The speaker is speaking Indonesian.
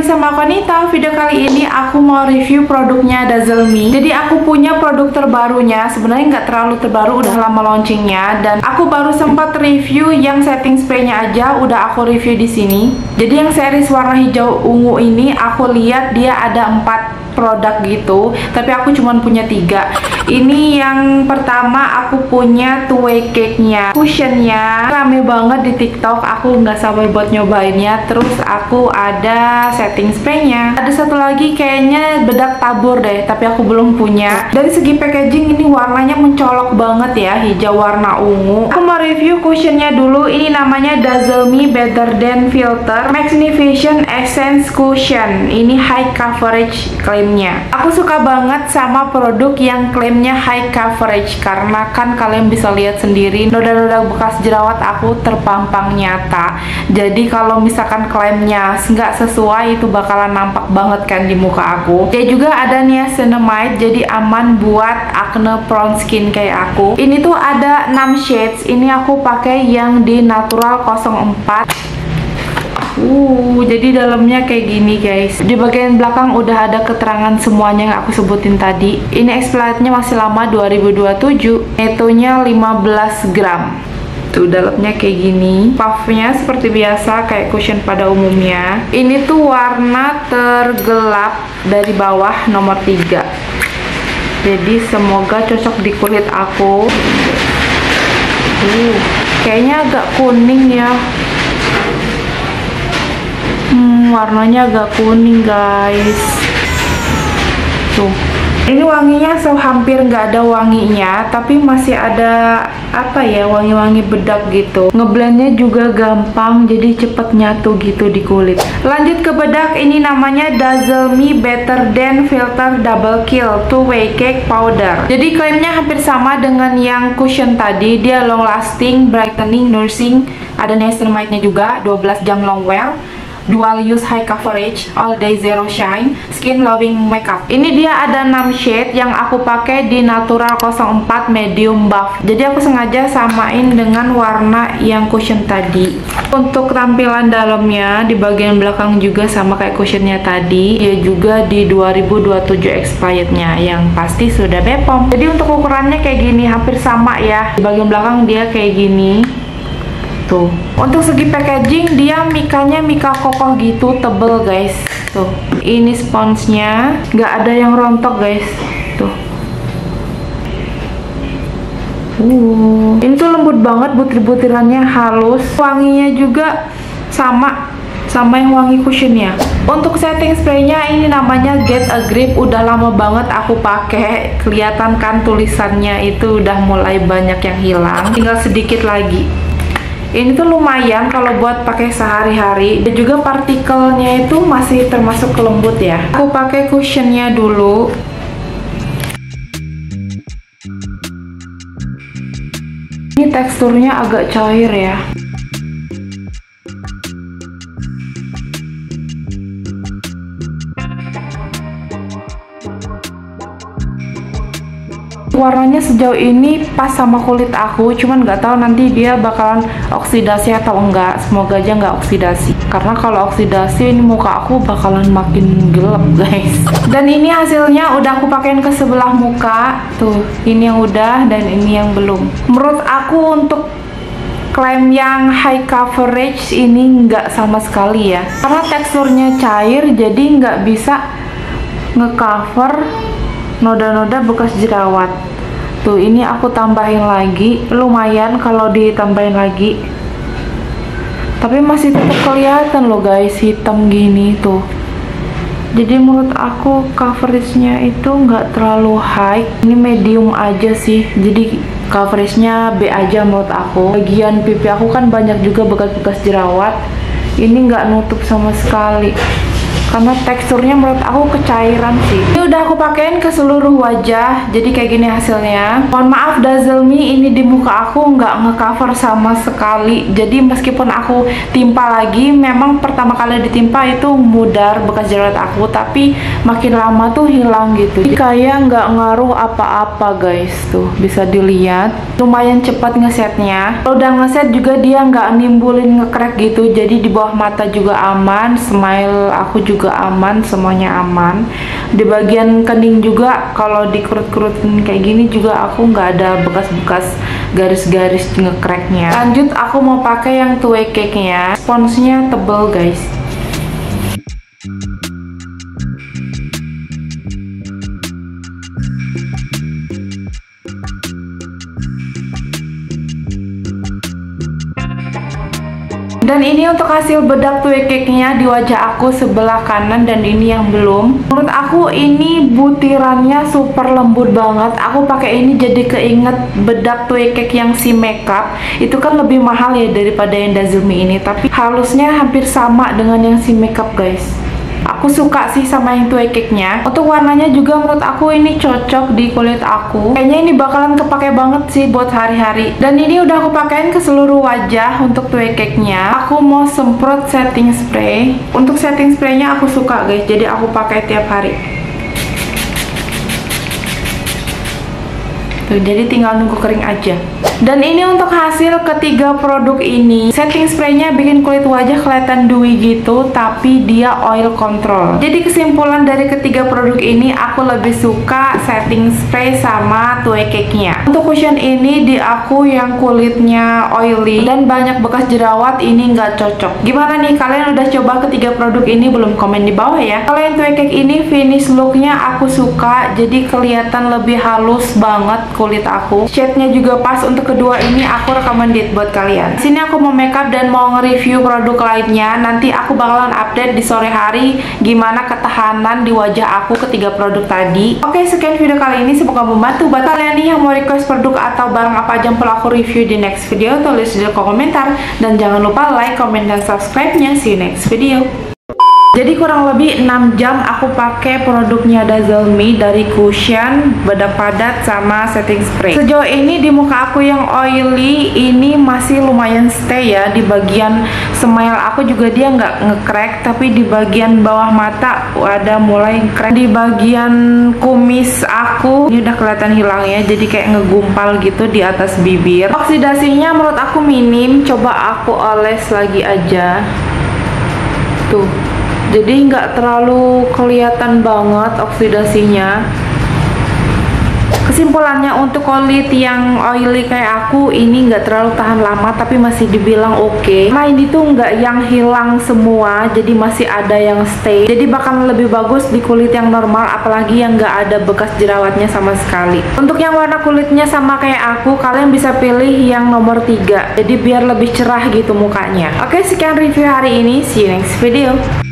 sama aku Anita. Video kali ini aku mau review produknya Dazzle Me. Jadi aku punya produk terbarunya. Sebenarnya nggak terlalu terbaru, udah lama launchingnya. Dan aku baru sempat review yang setting spraynya aja, udah aku review di sini. Jadi yang series warna hijau ungu ini aku lihat dia ada 4 produk gitu, tapi aku cuma punya 3. Ini yang pertama, aku punya two-way cake-nya. Cushionnya rame banget di TikTok, aku nggak sabar buat nyobainnya. Terus aku ada setting spray-nya. Ada satu lagi kayaknya bedak tabur deh, tapi aku belum punya. Dari segi packaging ini warnanya mencolok banget ya, hijau warna ungu. Aku mau review cushionnya dulu. Ini namanya Dazzle Me Better Than Filter Magnification Essence Cushion. Ini high coverage klaimnya. Aku suka banget sama produk yang klaimnya high coverage, karena kan kalian bisa lihat sendiri noda-noda bekas jerawat aku terpampang nyata. Jadi kalau misalkan klaimnya nggak sesuai, itu bakalan nampak banget kan di muka aku. Dia juga ada niacinamide, jadi aman buat acne prone skin kayak aku. Ini tuh ada 6 shades. Ini aku pakai yang di natural 04. Jadi dalamnya kayak gini guys. Di bagian belakang udah ada keterangan semuanya yang aku sebutin tadi. Ini expirednya masih lama, 2027. Netonya 15 gram. Tuh dalamnya kayak gini. Puffnya seperti biasa kayak cushion pada umumnya. Ini tuh warna tergelap dari bawah, nomor 3. Jadi semoga cocok di kulit aku. Kayaknya agak kuning ya. Warnanya agak kuning guys. Tuh, ini wanginya hampir nggak ada wanginya, tapi masih ada apa ya, wangi-wangi bedak gitu. Ngeblendnya juga gampang, jadi cepet nyatu gitu di kulit. Lanjut ke bedak, ini namanya Dazzle Me Better Than Filter Double Kill Two-Way Cake Powder. Jadi klaimnya hampir sama dengan yang cushion tadi. Dia long lasting, brightening, nourishing. Ada niacinamide-nya juga, 12 jam long wear. Dual use high coverage, all day zero shine, skin loving makeup. Ini dia ada 6 shade yang aku pakai di natural 04 medium buff. Jadi aku sengaja samain dengan warna yang cushion tadi. Untuk tampilan dalamnya di bagian belakang juga sama kayak cushionnya tadi. Ya juga di 2027 expirednya, yang pasti sudah Bepom. Jadi untuk ukurannya kayak gini, hampir sama ya. Di bagian belakang dia kayak gini. Tuh. Untuk segi packaging dia mikanya mika kokoh gitu, tebel guys. Tuh, ini sponsnya nggak ada yang rontok guys. Tuh. Ini tuh lembut banget, butir-butirannya halus. Wanginya juga sama yang wangi cushionnya. Untuk setting spraynya ini namanya Get a Grip. Udah lama banget aku pakai. Kelihatan kan tulisannya itu udah mulai banyak yang hilang. Tinggal sedikit lagi. Ini tuh lumayan kalau buat pakai sehari-hari. Dan juga partikelnya itu masih termasuk lembut ya. Aku pakai cushionnya dulu. Ini teksturnya agak cair ya. Warnanya sejauh ini pas sama kulit aku, cuman nggak tahu nanti dia bakalan oksidasi atau enggak. Semoga aja nggak oksidasi, karena kalau oksidasi ini muka aku bakalan makin gelap guys. Dan ini hasilnya udah aku pakein ke sebelah muka. Tuh, ini yang udah dan ini yang belum. Menurut aku untuk klaim yang high coverage ini nggak sama sekali ya, karena teksturnya cair, jadi nggak bisa ngecover noda-noda bekas jerawat. Tuh, ini aku tambahin lagi, lumayan kalau ditambahin lagi, tapi masih tetap kelihatan loh guys, hitam gini tuh. Jadi menurut aku coveragenya itu nggak terlalu high, ini medium aja sih. Jadi coveragenya B aja menurut aku. Bagian pipi aku kan banyak juga bekas-bekas jerawat, ini nggak nutup sama sekali. Karena teksturnya menurut aku kecairan sih. Ini udah aku pakein ke seluruh wajah, jadi kayak gini hasilnya. Mohon maaf Dazzle Me ini di muka aku nggak ngecover sama sekali. Jadi meskipun aku timpa lagi, memang pertama kali ditimpa itu mudar bekas jerawat aku, tapi makin lama tuh hilang gitu. Jadi kayak nggak ngaruh apa-apa guys. Tuh bisa dilihat, lumayan cepat ngesetnya. Kalau udah ngeset juga dia nggak nimbulin ngekrek gitu. Jadi di bawah mata juga aman, smile aku juga juga aman, semuanya aman. Di bagian kening juga kalau dikerut-kerutin kayak gini juga aku nggak ada bekas-bekas garis-garis ngecracknya. Lanjut aku mau pakai yang two way cake-nya. Sponsnya tebel guys. Dan ini untuk hasil bedak two way cake-nya di wajah aku sebelah kanan, dan ini yang belum. Menurut aku ini butirannya super lembut banget. Aku pakai ini jadi keinget bedak two way cake yang si makeup. Itu kan lebih mahal ya daripada yang Dazzle Me ini, tapi halusnya hampir sama dengan yang si makeup guys. Aku suka sih sama yang two way cake-nya. Untuk warnanya juga menurut aku ini cocok di kulit aku. Kayaknya ini bakalan kepake banget sih buat hari-hari. Dan ini udah aku pakein ke seluruh wajah untuk two way cake-nya. Aku mau semprot setting spray. Untuk setting spray-nya aku suka guys, jadi aku pakai tiap hari. Tuh, jadi tinggal nunggu kering aja. Dan ini untuk hasil ketiga produk ini. Setting spraynya bikin kulit wajah kelihatan dewy gitu, tapi dia oil control. Jadi kesimpulan dari ketiga produk ini, aku lebih suka setting spray sama two way cake-nya. Untuk cushion ini di aku yang kulitnya oily dan banyak bekas jerawat, ini nggak cocok. Gimana nih, kalian udah coba ketiga produk ini belum? Komen di bawah ya. Kalau yang two way cake ini finish looknya aku suka, jadi kelihatan lebih halus banget kulit aku. Shade-nya juga pas. Untuk kedua ini aku recommended buat kalian. Sini aku mau makeup dan mau nge-review produk lainnya. Nanti aku bakalan update di sore hari gimana ketahanan di wajah aku ketiga produk tadi. Oke, sekian video kali ini, semoga membantu. Buat kalian nih yang mau request produk atau barang apa aja yang perlu aku review di next video, tulis di kolom komentar. Dan jangan lupa like, comment, dan subscribe-nya. See you next video. Jadi kurang lebih 6 jam aku pakai produknya Dazzle Me, dari cushion, bedak padat, sama setting spray. Sejauh ini di muka aku yang oily ini masih lumayan stay ya. Di bagian smile aku juga dia nggak nge-crack, tapi di bagian bawah mata ada mulai crack. Di bagian kumis aku ini udah kelihatan hilang ya, jadi kayak ngegumpal gitu di atas bibir. Oksidasinya menurut aku minim. Coba aku oles lagi aja. Tuh. Jadi nggak terlalu kelihatan banget oksidasinya. Kesimpulannya, untuk kulit yang oily kayak aku ini nggak terlalu tahan lama, tapi masih dibilang oke. Nah ini tuh nggak yang hilang semua, jadi masih ada yang stay. Jadi bakal lebih bagus di kulit yang normal, apalagi yang nggak ada bekas jerawatnya sama sekali. Untuk yang warna kulitnya sama kayak aku, kalian bisa pilih yang nomor 3. Jadi biar lebih cerah gitu mukanya. Oke, sekian review hari ini. See you next video.